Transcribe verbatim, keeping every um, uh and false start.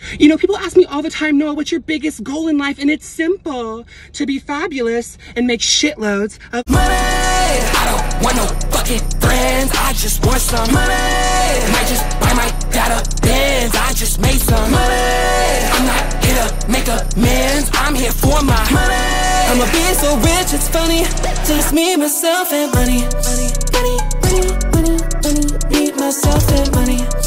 You know, people ask me all the time, Noah, what's your biggest goal in life? And it's simple, to be fabulous and make shitloads of money. I don't want no fucking friends, I just want some money. Might just buy my data Benz, I just made some money. I'm not here to make amends, I'm here for my money. I'ma be so rich, it's funny. Just me, myself, and money. Money, money, money, money, money. Me, myself, and money.